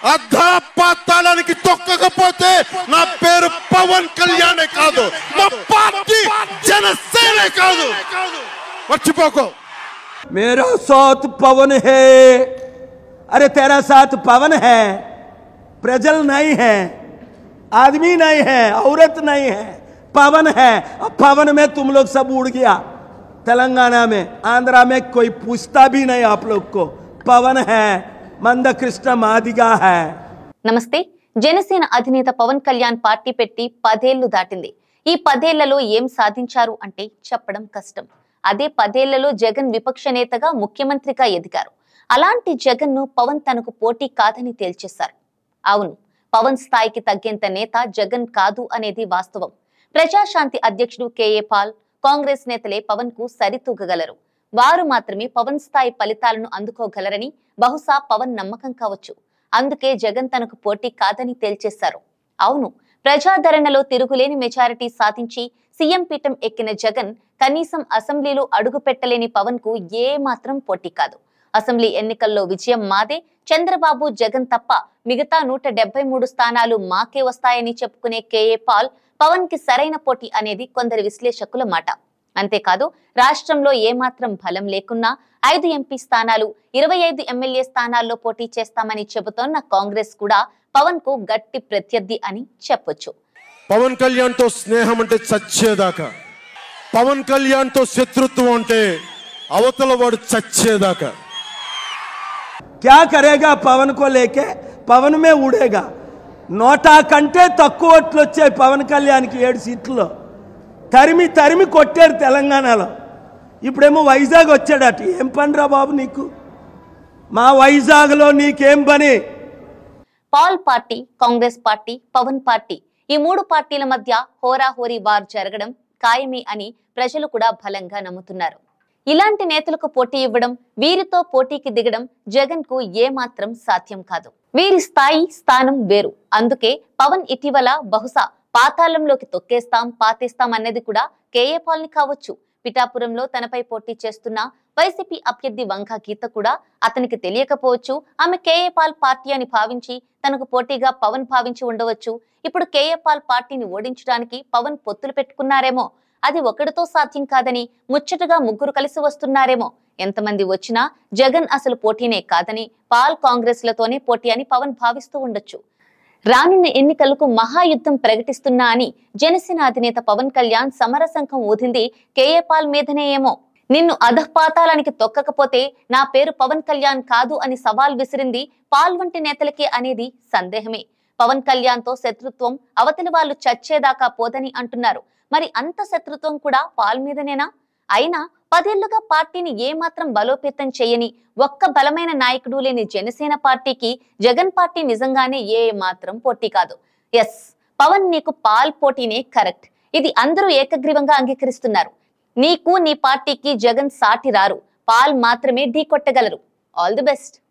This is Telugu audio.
అధపాతాళానికి తొక్కకపోతే నా పేరు పవన్ కళ్యాణే కాదు, మా పార్టీ జనసేనే కాదు, మర్చిపోకో. मेरा साथ पवन है, अरे तेरा साथ पवन है, प्रजल नहीं है, आदमी नहीं है, औरत नहीं है, पवन है. अब पवन में तुम लोग सब उड़ गया. तेलंगाना में, आंध्रा में कोई पूछता भी नहीं आप लोग को. पवन है, మందకృష్ణ మాదిగా है. నమస్తే. జనసేన అధినేత పవన్ కళ్యాణ్ పార్టీ పెట్టి 10 ఏళ్లు దాటింది. ఈ 10 ఏళ్లలో ఏం సాధించారు అంటే చెప్పడం కష్టం. అదే 10 ఏళ్లలో జగన్ విపక్ష నేతగా ముఖ్యమంత్రిగా ఎదిగారు. అలాంటి జగన్ ను పవన్ తనకు పోటీ కాదని తేల్చేశారు. అవును, పవన్ స్థాయికి తగ్గేంత నేత జగన్ కాదు అనేది వాస్తవం. ప్రజాశాంతి అధ్యక్షుడు కేఏ పాల్, కాంగ్రెస్ నేతలే పవన్ కు సరితూగగలరు. వారు మాత్రమే పవన్ స్థాయి ఫలితాలను అందుకోగలరని బహుశా పవన్ నమ్మకం కావచ్చు. అందుకే జగన్ తనకు పోటీ కాదని తేల్చేశారు. అవును, ప్రజాదరణలో తిరుగులేని మెజారిటీ సాధించి సీఎం పీఠం ఎక్కిన జగన్ కనీసం అసెంబ్లీలో అడుగు పెట్టలేని పవన్ కు ఏ మాత్రం పోటీ కాదు. అసెంబ్లీ ఎన్నికల్లో విజయం మాదే, చంద్రబాబు జగన్ తప్ప మిగతా 173 స్థానాలు మాకే వస్తాయని చెప్పుకునే కేఏ పాల్ పవన్ కి సరైన పోటీ అనేది కొందరు విశ్లేషకుల మాట. అంతేకాదు, రాష్ట్రంలో ఏమాత్రం బలం లేకున్నా 5 ఎంపీ స్థానాలు, 25 ఎమ్మెల్యే స్థానాల్లో పోటీ చేస్తామని చెబుతోన్న కాంగ్రెస్ కూడా పవన్ కు గట్టి ప్రత్యర్థి అని చెప్పొచ్చు. పవన్ కళ్యాణ్ తో స్నేహం అంటే చచ్చేదాకా, పవన్ కళ్యాణ్ తో శత్రుత్వం అంటే అవతల వాడు చచ్చేదాకా. क्या करेगा पवन को लेके? पवन में उड़ेगा. నోటా కంటే తక్కువ ఓట్లు వచ్చాయి పవన్ కళ్యాణ్కి 7 సీట్లలో. తరిమి తరిమి కొట్టాడు తెలంగాణలో. ఇప్పుడేమో వైజాగ్ వచ్చాడట. ఏం పనిరా బాబు నీకు? మా వైజాగ్లో నీకేం పని? Paul party, Congress party, Pawan party, ఈ 3 పార్టీల మధ్య హోరాహోరీ వార్ జరగడం ఖాయమే అని ప్రజలు కూడా బలంగా నమ్ముతున్నారు. ఇలాంటి నేతలకు పోటీ ఇవ్వడం, వీరితో పోటీకి దిగడం జగన్ కు ఏమాత్రం సాధ్యం కాదు. వీరి స్థాయి, స్థానం వేరు. అందుకే పవన్ ఇటీవల బహుశా పాతాళంలోకి తొక్కేస్తాం, పాతేస్తాం అన్నది కూడా కేఏ పాల్ ని కావచ్చు. పిఠాపురంలో తనపై పోటీ చేస్తున్న వైసీపీ అభ్యర్థి వంక గీత కూడా అతనికి తెలియకపోవచ్చు. ఆమె కేఏ పాల్ పార్టీ అని భావించి తనకు పోటీగా పవన్ భావించి ఉండవచ్చు. ఇప్పుడు కేఏ పాల్ పార్టీని ఓడించడానికి పవన్ పొత్తులు పెట్టుకున్నారేమో. అది ఒకడితో సాధ్యం కాదని ముచ్చటగా 3 కలిసి వస్తున్నారేమో. ఎంతమంది వచ్చినా జగన్ అసలు పోటీనే కాదని, పాల్ కాంగ్రెస్లతోనే పోటీ అని పవన్ భావిస్తూ ఉండొచ్చు. రానున్న ఎన్నికలకు మహాయుద్ధం ప్రకటిస్తున్నా అని జనసేన అధినేత పవన్ కళ్యాణ్ సమరశంఖం ఊదింది కేఏ పాల్ మీదనే ఏమో. నిన్ను అధపాతాళానికి తొక్కకపోతే నా పేరు పవన్ కళ్యాణ్ కాదు అని సవాల్ విసిరింది పాల్ వంటి నేతలకే అనేది సందేహమే. పవన్ కళ్యాణ్ తో శత్రుత్వం అవతలి వాళ్ళు చచ్చేదాకా పోదని అంటున్నారు. మరి అంత శత్రుత్వం కూడా పాల్ మీదనేనా? అయినా 10 ఏళ్లుగా పార్టీని ఏమాత్రం బలోపేతం చేయని, ఒక్క బలమైన నాయకుడు లేని జనసేన పార్టీకి జగన్ పార్టీ నిజంగానే ఏ మాత్రం పోటీ కాదు. ఎస్, పవన్ నీకు పాల్ పోటీనే కరెక్ట్. ఇది అందరూ ఏకగ్రీవంగా అంగీకరిస్తున్నారు. నీకు నీ పార్టీకి జగన్ సాటి రారు. పాల్ మాత్రమే ఢీ కొట్టగలరు. All the best.